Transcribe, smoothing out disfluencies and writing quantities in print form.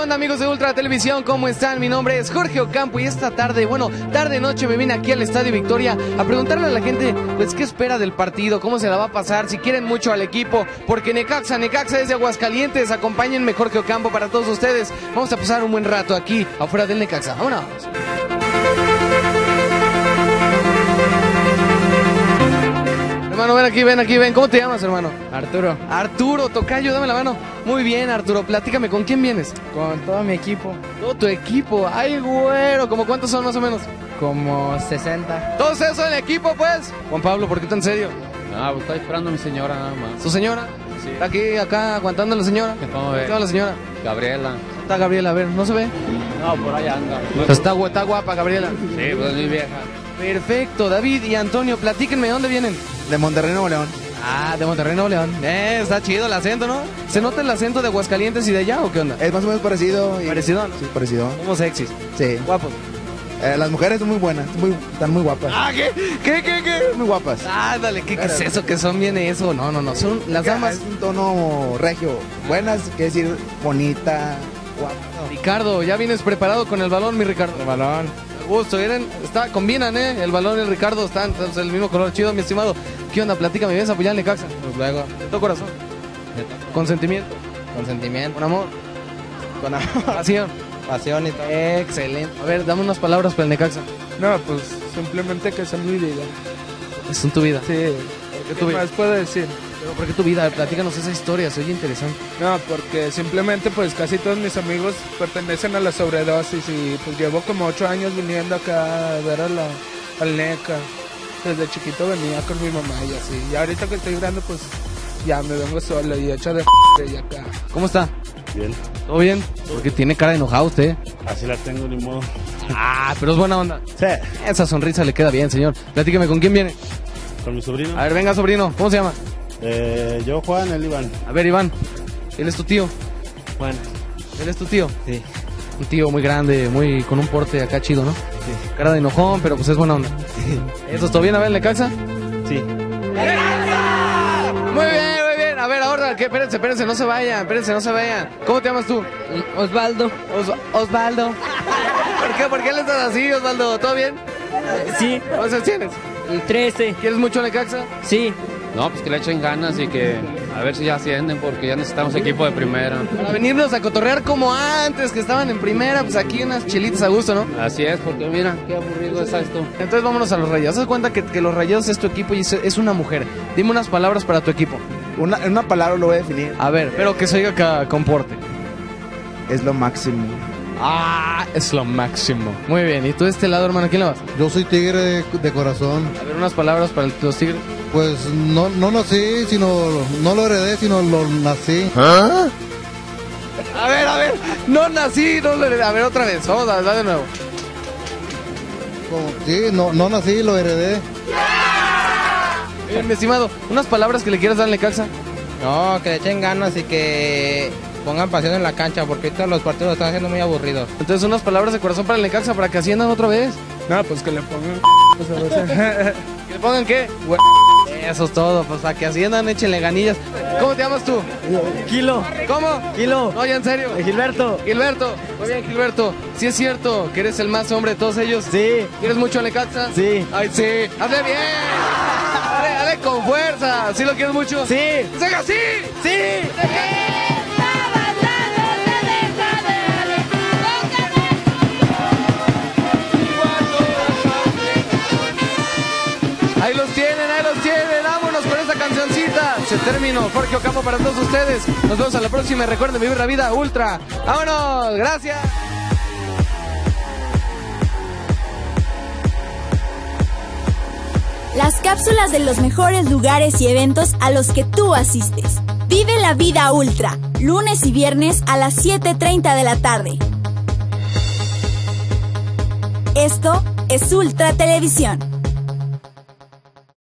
onda, amigos de Ultra Televisión? ¿Cómo están? Mi nombre es Jorge Ocampo y esta tarde, tarde-noche me vine aquí al Estadio Victoria a preguntarle a la gente, pues, ¿qué espera del partido? ¿Cómo se la va a pasar? Si quieren mucho al equipo, porque Necaxa desde Aguascalientes, acompáñenme, Jorge Ocampo, para todos ustedes. Vamos a pasar un buen rato aquí, afuera del Necaxa. ¡Vámonos! Hermano, ven aquí. ¿Cómo te llamas, hermano? Arturo. Arturo, tocayo, dame la mano. Muy bien, Arturo, platícame, ¿con quién vienes? Con todo mi equipo. Todo tu equipo. Ay, güero, ¿cómo cuántos son más o menos? Como 60. ¿Todos esos en el equipo, pues? Juan Pablo, ¿por qué tan serio? No, pues estoy esperando a mi señora nada más. ¿Su señora? Sí. ¿Está aquí, acá, aguantando a la señora? ¿Cómo ve? ¿Qué va la señora? Gabriela. Está Gabriela, a ver, ¿no se ve? No, por allá anda. Está guapa, Gabriela. Sí, pues es muy vieja. Perfecto, David y Antonio, platíquenme, ¿de dónde vienen? De Monterrey, Nuevo León. Ah, de Monterrey, Nuevo León. Está chido el acento, ¿no? ¿Se nota el acento de Aguascalientes y de allá o qué onda? Es más o menos parecido. ¿Parecido, no? Sí, parecido. Somos sexys. Sí. Guapos. Las mujeres son muy buenas, están muy guapas. Ah, ¿qué? Muy guapas. Ándale, ¿qué es eso? ¿Qué son? Viene eso. No, son las damas. Es un tono regio. Buenas, quiere decir bonita, guapa. Ricardo, ¿ya vienes preparado con el balón, mi Ricardo? El balón. Gusto, miren, combinan, el balón y el Ricardo están el mismo color, chido, mi estimado. ¿Qué onda? Platícame, ¿vienes a apoyar al Necaxa? Pues luego. ¿De todo corazón? ¿Con sentimiento? Con sentimiento. ¿Con amor? Con amor. ¿Pasión? Pasión y todo. Excelente. A ver, dame unas palabras para el Necaxa. No, pues simplemente que son mi vida. Es tu vida. Sí. ¿Por qué tu ¿Qué vida? más puedo decir? ¿Pero por qué tu vida? Platícanos esa historia, se oye interesante. No, porque simplemente pues casi todos mis amigos pertenecen a la sobredosis y pues llevo como 8 años viniendo acá a ver al NECA. Desde chiquito venía con mi mamá y así. Y ahorita que estoy grande pues ya me vengo solo y hecho de y acá. ¿Cómo está? Bien, ¿Todo bien? Porque tiene cara de enojado usted. así la tengo, ni modo. Ah, pero es buena onda. Sí. Esa sonrisa le queda bien, señor. Platícame, ¿con quién viene? Con mi sobrino. A ver, venga, sobrino. ¿Cómo se llama? Yo, Juan, él, Iván. A ver, Iván. ¿Él es tu tío? Juan. ¿Él es tu tío? Sí. Un tío muy grande, con un porte acá chido, ¿no? Sí. Cara de enojón, pero pues es buena onda. ¿Eso está bien? A ver, ¿Necaxa? Sí. Muy bien. A ver, ahora, espérense, no se vayan. ¿Cómo te llamas tú? Osvaldo. Osvaldo. ¿Por qué le estás así, Osvaldo? ¿Todo bien? Sí. ¿Cuántos años tienes? El 13. ¿Quieres mucho Necaxa? Sí. No, pues que le echen ganas y que a ver si ya ascienden porque ya necesitamos equipo de primera. Para venirnos a cotorrear como antes, que estaban en primera, pues aquí unas chelitas a gusto, ¿no? Así es, porque mira, qué aburrido es esto. Entonces vámonos a los Rayados. ¿Haz cuenta que los Rayados es tu equipo y es una mujer? Dime unas palabras para tu equipo. En una palabra lo voy a definir. A ver, pero que se oiga que comporte. Es lo máximo. Ah, es lo máximo. Muy bien, ¿y tú de este lado, hermano? ¿Quién le vas? Yo soy tigre de corazón. A ver, unas palabras para los Tigres. Pues no nací, no lo heredé, sino lo nací. A ver, no nací, no lo heredé. A ver, otra vez, vamos a dar de nuevo. Sí, no nací, lo heredé. Mi estimado, unas palabras que le quieras dar al Necaxa. No, que le echen ganas y que pongan pasión en la cancha porque ahorita los partidos están haciendo muy aburridos. Entonces, unas palabras de corazón para el Necaxa para que asciendan otra vez. No, pues que le pongan ¿Que le pongan qué? Eso es todo, pues para que asciendan, échenle ganillas. ¿Cómo te llamas tú? Kilo. ¿Cómo? Kilo. No, ya en serio. Gilberto. Gilberto. Muy bien, Gilberto. ¿Sí es cierto que eres el más hombre de todos ellos? Sí. ¿Quieres mucho a Necaxa? Sí. Ay, sí. ¡Hazle bien! ¡Dale con fuerza! ¿Sí lo quieres mucho? Sí. ¡Siga así! Sí. Ahí los tienen. Vámonos con esta cancioncita. Se terminó. Jorge Ocampo para todos ustedes. Nos vemos a la próxima. Y recuerden vivir la vida ultra. ¡Vámonos! ¡Gracias! Las cápsulas de los mejores lugares y eventos a los que tú asistes. Vive la vida ultra. Lunes y viernes a las 7:30 de la tarde. Esto es Ultra Televisión.